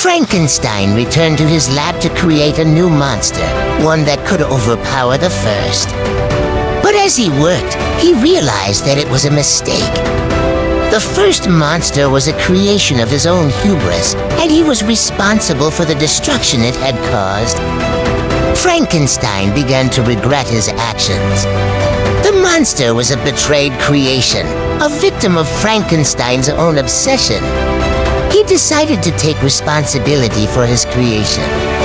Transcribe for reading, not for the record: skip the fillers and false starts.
Frankenstein returned to his lab to create a new monster, one that could overpower the first. But as he worked, he realized that it was a mistake. The first monster was a creation of his own hubris, and he was responsible for the destruction it had caused. Frankenstein began to regret his actions. The monster was a betrayed creation, a victim of Frankenstein's own obsession. He decided to take responsibility for his creation.